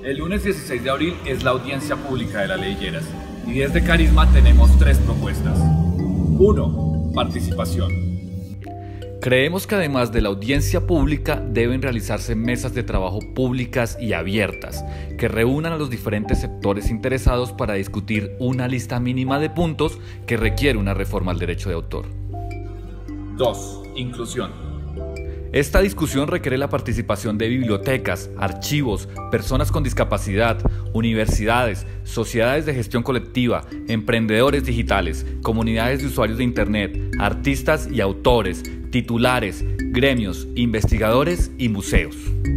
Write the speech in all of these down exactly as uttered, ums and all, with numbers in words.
El lunes dieciséis de abril es la audiencia pública de la Ley Lleras y desde Carisma tenemos tres propuestas. uno. Participación. Creemos que además de la audiencia pública deben realizarse mesas de trabajo públicas y abiertas que reúnan a los diferentes sectores interesados para discutir una lista mínima de puntos que requiere una reforma al derecho de autor. dos. Inclusión. Esta discusión requiere la participación de bibliotecas, archivos, personas con discapacidad, universidades, sociedades de gestión colectiva, emprendedores digitales, comunidades de usuarios de Internet, artistas y autores, titulares, gremios, investigadores y museos.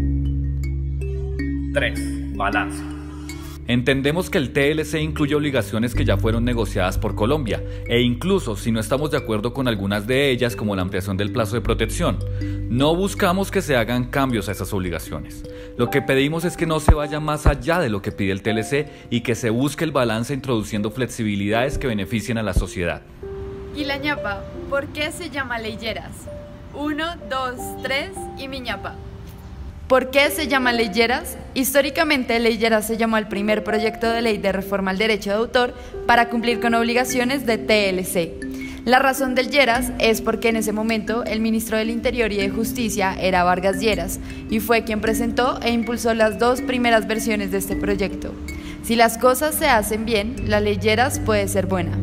tres. Balance. Entendemos que el T L C incluye obligaciones que ya fueron negociadas por Colombia e incluso si no estamos de acuerdo con algunas de ellas, como la ampliación del plazo de protección, no buscamos que se hagan cambios a esas obligaciones. Lo que pedimos es que no se vaya más allá de lo que pide el T L C y que se busque el balance introduciendo flexibilidades que beneficien a la sociedad. ¿Y la ñapa? ¿Por qué se llama Ley Lleras? Uno, dos, tres y mi ñapa. ¿Por qué se llama Ley Lleras? Históricamente, Ley Lleras se llamó al primer proyecto de ley de reforma al derecho de autor para cumplir con obligaciones de T L C. La razón del Lleras es porque en ese momento el ministro del Interior y de Justicia era Vargas Lleras y fue quien presentó e impulsó las dos primeras versiones de este proyecto. Si las cosas se hacen bien, la Ley Lleras puede ser buena.